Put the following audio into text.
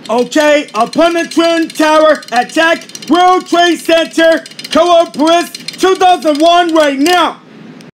Okay, upon the Twin Tower attack, World Trade Center, Cooperate 2001 right now.